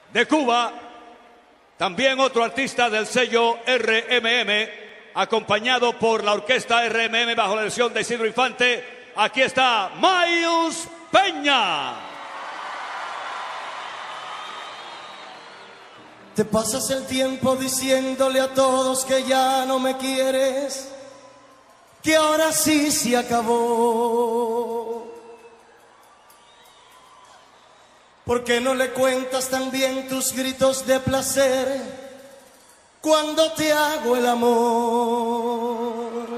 de Cuba, también otro artista del sello RMM, acompañado por la orquesta RMM bajo la dirección de Isidro Infante. Aquí está Miles Peña. Te pasas el tiempo diciéndole a todos que ya no me quieres, que ahora sí se acabó. ¿Por qué no le cuentas también tus gritos de placer cuando te hago el amor?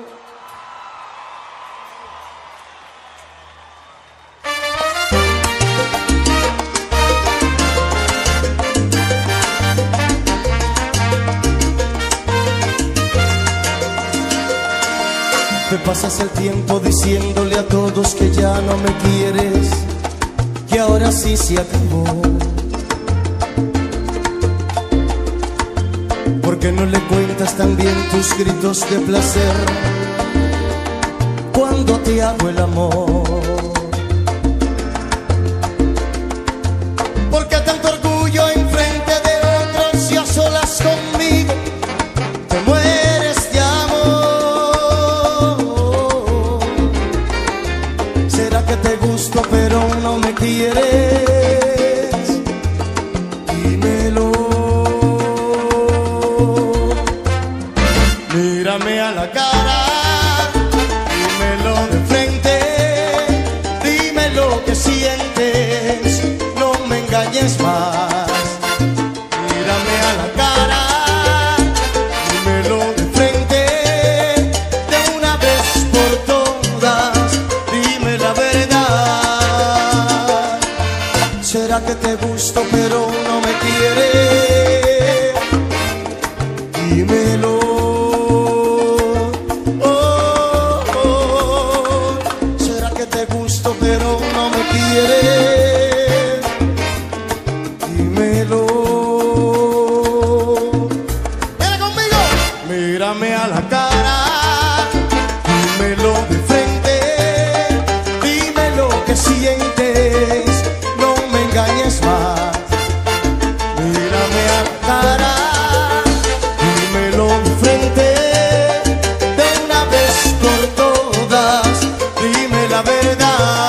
Te pasas el tiempo diciéndole a todos que ya no me quieres, que ahora sí se acabó. ¿Por qué no le cuentas también tus gritos de placer cuando te hago el amor? ¿Por qué tanto orgullo enfrente de otros y a solas conmigo te mueres de amor? ¿Será que te gusto pero no me quieres? Dímelo. Mírame a la cara, dímelo de frente, dime lo que sientes, no me engañes más. Mírame a la cara, dímelo de frente, de una vez por todas, dime la verdad. ¿Será que te gusto pero no me quieres? Dímelo. Pero no me quieres, dímelo. ¡Viene conmigo! Mírame a la cara, dímelo de frente, dime lo que sientes, no me engañes más. Mírame a la cara, dímelo de frente, de una vez por todas, dime la verdad.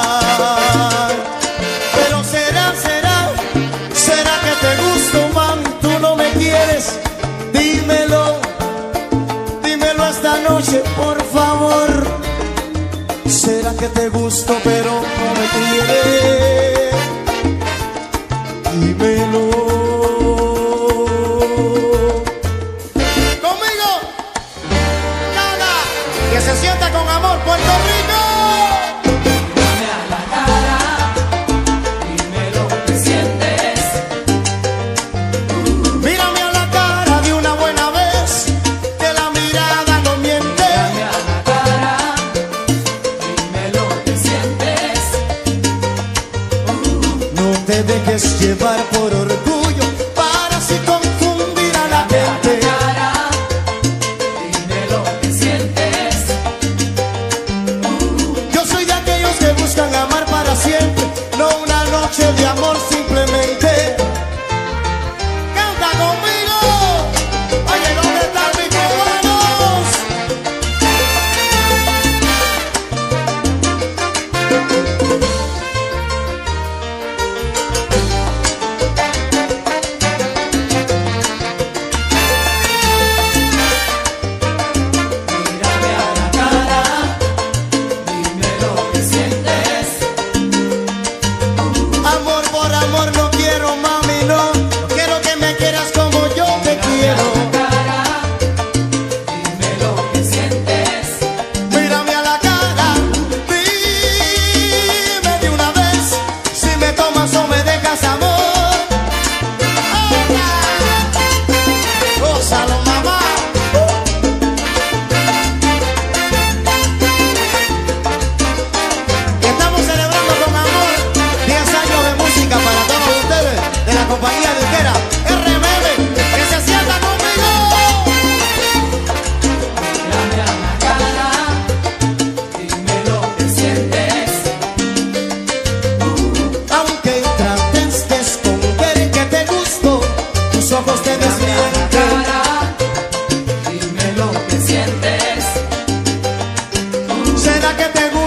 Por favor, ¿será que te gusto pero no me quieres? Dímelo. Conmigo, nada, que se sienta con amor, Puerto Rico. Dime a la cara, dime lo que sientes. Mírame a la cara de una buena vez, que la mirada no miente. Te dejes llevar por orgullo para así confundir a la gente. Dime lo que sientes. Yo soy de aquellos que buscan amar para siempre, no una noche de amor simplemente. Canta conmigo. Oye, ¿dónde están mis cubanos? Aunque trates de esconder que te gustó, que te gusta.